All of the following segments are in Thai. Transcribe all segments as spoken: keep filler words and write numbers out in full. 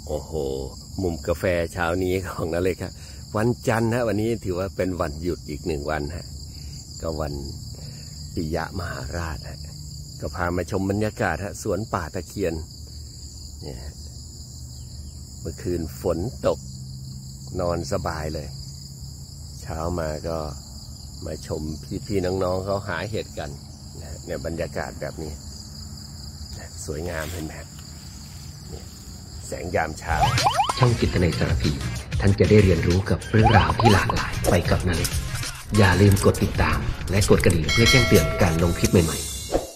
โอ้โหมุมกาแฟเช้านี้ของนั่นเลยครับวันจันทร์ฮะวันนี้ถือว่าเป็นวันหยุดอีกหนึ่งวันฮะก็วันปิยมหาราชฮะก็พามาชมบรรยากาศฮะสวนป่าตะเคียนเนี่ยเมื่อคืนฝนตกนอนสบายเลยเช้ามาก็มาชมพี่ๆน้องๆเขาหาเห็ดกันเนี่ยบรรยากาศแบบนี้สวยงามเห็นไหมแสงยามเช้าช่องจิตในสารพีท่านจะได้เรียนรู้กับเรื่องราวที่หลากหลายไปกับนาเล็กอย่าลืมกดติดตามและกดกระดิ่งเพื่อแจ้งเตือนการลงคลิปใหม่ๆ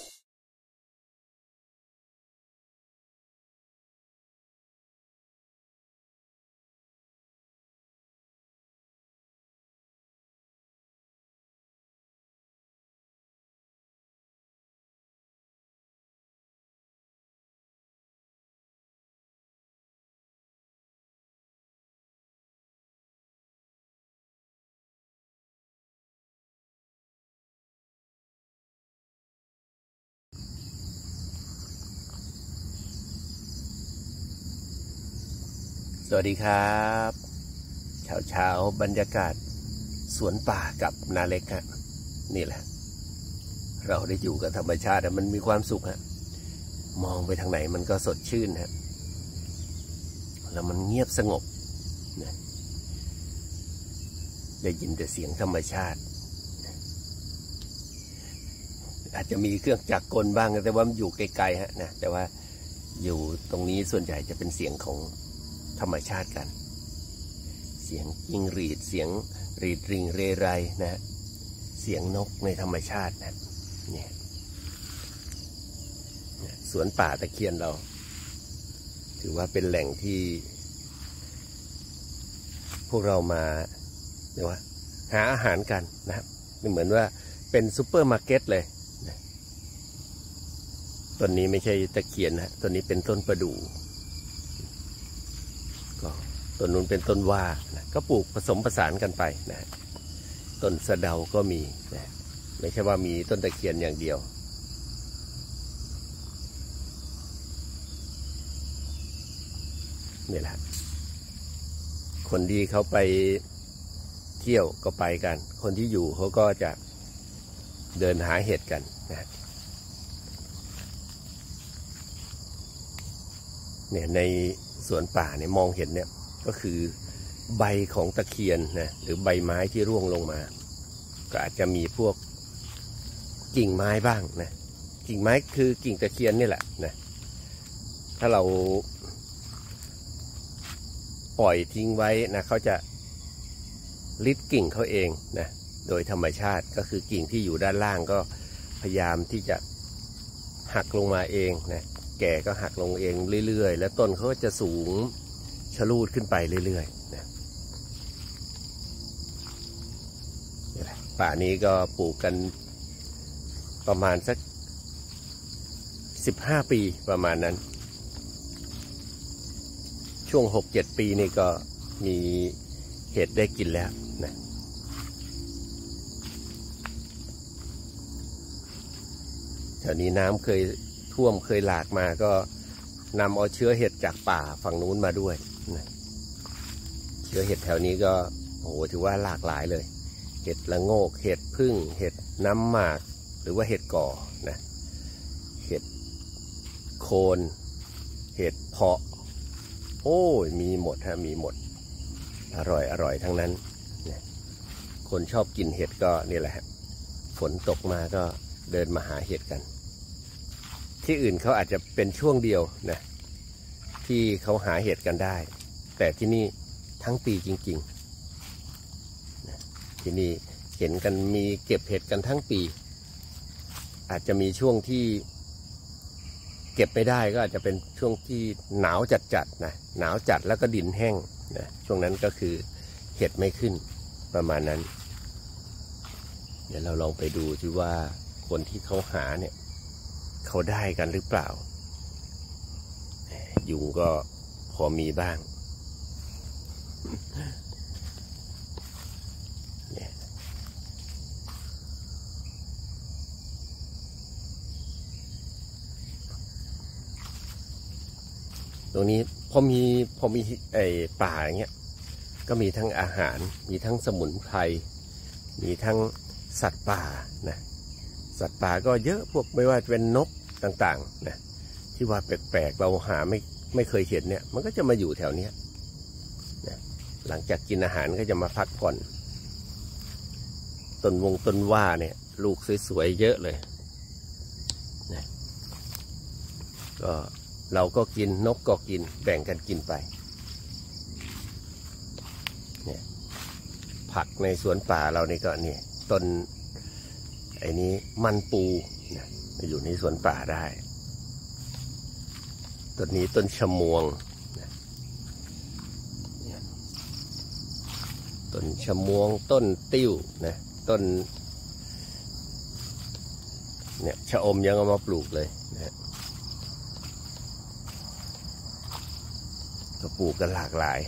สวัสดีครับเช้าเช้าบรรยากาศสวนป่ากับนาเล็กฮะนี่แหละเราได้อยู่กับธรรมชาติมันมีความสุขฮะมองไปทางไหนมันก็สดชื่นฮะแล้วมันเงียบสงบนะได้ยินแต่เสียงธรรมชาติอาจจะมีเครื่องจักรกลบ้างแต่ว่ามันอยู่ไกลๆฮะนะแต่ว่าอยู่ตรงนี้ส่วนใหญ่จะเป็นเสียงของธรรมชาติกันเสียงจิ้งหรีดเสียงรีดริงเรไรนะเสียงนกในธรรมชาตินะเนี่ยสวนป่าตะเคียนเราถือว่าเป็นแหล่งที่พวกเรามาเรียกว่าหาอาหารกันนะครับเหมือนว่าเป็นซูเปอร์มาร์เก็ตเลยนะต้นนี้ไม่ใช่ตะเคียนนะต้นนี้เป็นต้นประดู่ต้นนู้นเป็นต้นว่านะก็ปลูกผสมผสานกันไปนะต้นสะเดาก็มีนะไม่ใช่ว่ามีต้นตะเคียนอย่างเดียวนี่แหละคนที่เขาไปเที่ยวก็ไปกันคนที่อยู่เขาก็จะเดินหาเห็ดกันนะเนี่ยในสวนป่าเนี่ยมองเห็นเนี่ยก็คือใบของตะเคียนนะหรือใบไม้ที่ร่วงลงมาก็อาจจะมีพวกกิ่งไม้บ้างนะกิ่งไม้คือกิ่งตะเคียนนี่แหละนะถ้าเราปล่อยทิ้งไว้นะเขาจะลิดกิ่งเขาเองนะโดยธรรมชาติก็คือกิ่งที่อยู่ด้านล่างก็พยายามที่จะหักลงมาเองนะแก่ก็หักลงเองเรื่อยๆแล้วต้นเขาก็จะสูงชะลูดขึ้นไปเรื่อยๆนะป่านี้ก็ปลูกกันประมาณสักสิบห้าปีประมาณนั้นช่วงหกเจ็ดปีนี่ก็มีเห็ดได้กินแล้วนะแถวนี้น้ำเคยท่วมเคยหลากมาก็นำเอาเชื้อเห็ดจากป่าฝั่งนู้นมาด้วยนะเชื้อเห็ดแถวนี้ก็โอ้โหถือว่าหลากหลายเลยเห็ดละโงกเห็ดพึ่งเห็ดน้ำหมากหรือว่าเห็ดก่อนะเห็ดโคนเห็ดเพาะโอ้ยมีหมดฮะมีหมดอร่อยอร่อยทั้งนั้นนะคนชอบกินเห็ดก็นี่แหละฮะฝนตกมาก็เดินมาหาเห็ดกันที่อื่นเขาอาจจะเป็นช่วงเดียวนะที่เขาหาเห็ดกันได้แต่ที่นี่ทั้งปีจริงๆนะที่นี่เห็นกันมีเก็บเห็ดกันทั้งปีอาจจะมีช่วงที่เก็บไม่ได้ก็อาจจะเป็นช่วงที่หนาวจัดๆนะหนาวจัดแล้วก็ดินแห้งนะช่วงนั้นก็คือเห็ดไม่ขึ้นประมาณนั้นเดี๋ยวเราลองไปดูที่ว่าคนที่เขาหาเนี่ยเขาได้กันหรือเปล่ายุงก็พอมีบ้างตรงนี้พอมีพอมีไอ้ป่าอย่างเงี้ยก็มีทั้งอาหารมีทั้งสมุนไพรมีทั้งสัตว์ป่านะสัตว์ป่าก็เยอะพวกไม่ว่าจะเป็นนกต่างๆนะที่ว่าแปลกๆเราหาไม่ไม่เคยเห็นเนี่ยมันก็จะมาอยู่แถวเนี้ยนะหลังจากกินอาหารก็จะมาพักผ่อนต้นวงต้นว่าเนี่ยลูกสวยๆเยอะเลยนะก็เราก็กินนกก็กินแบ่งกันกินไปเนี่ยผักในสวนป่าเรานี่ก็เนี่ยต้นไอ้นี้มันปูนะอยู่ในสวนป่าได้ต้นนี้ต้นชะมวงนะต้นชะมวงต้นติ้วนะต้นเนี่ยชะอมยังเอามาปลูกเลยนะก็ปลูกกันหลากหลาย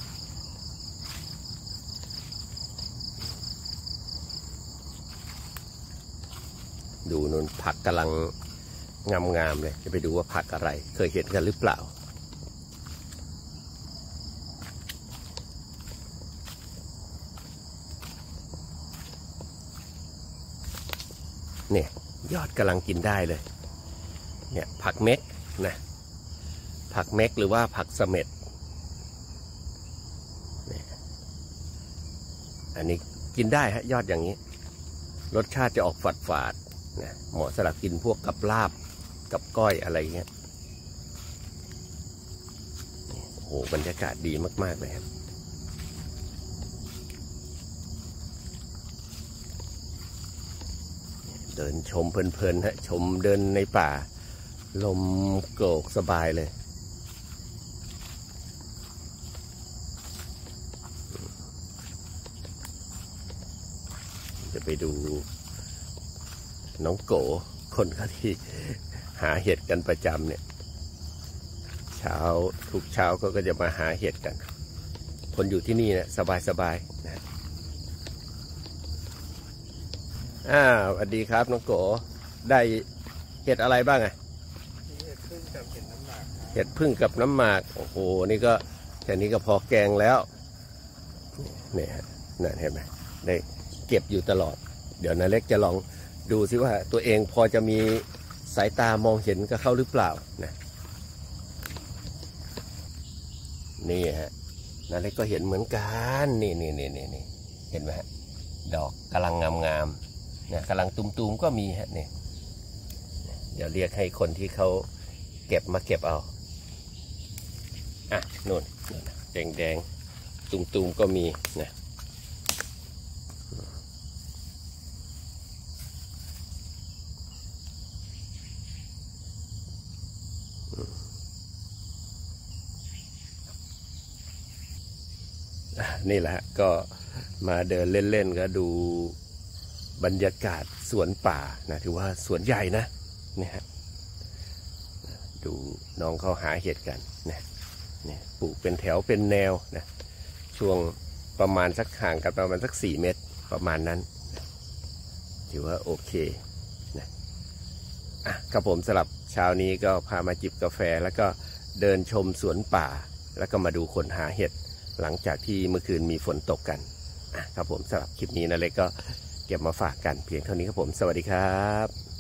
ดูนู่นผักกำลังงามๆเลยจะไปดูว่าผักอะไรเคยเห็นกันหรือเปล่าเนี่ยยอดกำลังกินได้เลยเนี่ยผักเม็กนะผักเม็กหรือว่าผักเสม็ดเนี่ยอันนี้กินได้ฮะยอดอย่างนี้รสชาติจะออกฝาดฝาดนะเหมาะสำหรับกินพวกกับลาบกับก้อยอะไรเงี้ยโอ้โหบรรยากาศดีมากๆเลยครับเดินชมเพลินๆฮะชมเดินในป่าลมโกรกสบายเลยจะไปดูน้องโกคนเขาที่หาเห็ดกันประจำเนี่ยเช้าทุกเช้าก็จะมาหาเห็ดกันคนอยู่ที่นี่เนี่ยสบายๆนะอ้าวสวัสดีครับน้องโกได้เห็ดอะไรบ้างอะเห็ดพึ่งกับเห็ดน้ำหมากเห็ดพึ่งกับน้ำหมากโอ้โหนี่ก็แค่นี้ก็พอแกงแล้วเนี่ยนั่นเห็นไหมได้เก็บอยู่ตลอดเดี๋ยวนาเล็กจะลองดูซิว่าตัวเองพอจะมีสายตามองเห็นกับเขาหรือเปล่านะนี่ฮะนาเล็กก็เห็นเหมือนกันนี่นี่นี่นี่นี่เห็นไหมฮะดอกกำลังงามๆเนี่ยกำลังตุ่มๆก็มีฮะเนี่ยเดี๋ยวเรียกให้คนที่เขาเก็บมาเก็บเอาอ่ะนู่นแดงแดงตุ่มๆก็มีนะนี่แหละก็มาเดินเล่นๆก็ดูบรรยากาศสวนป่านะถือว่าสวนใหญ่นะนี่ฮะดูน้องเขาหาเห็ดกันนะเนี่ยปลูกเป็นแถวเป็นแนวนะช่วงประมาณสักห่างกันประมาณสักสี่เมตรประมาณนั้นนะถือว่าโอเคนะอ่ะครับผมสำหรับเช้านี้ก็พามาจิบกาแฟแล้วก็เดินชมสวนป่าแล้วก็มาดูคนหาเห็ดหลังจากที่เมื่อคืนมีฝนตกกันอ่ะครับผมสำหรับคลิปนี้นะเล็กก็เก็บมาฝากกันเพียงเท่านี้ครับผมสวัสดีครับ